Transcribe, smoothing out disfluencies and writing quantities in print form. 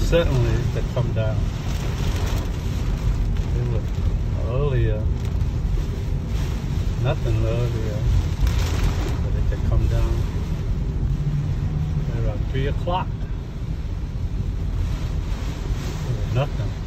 certainly to come down. It was earlier, nothing earlier, but it could come down around 3 o'clock. There was nothing.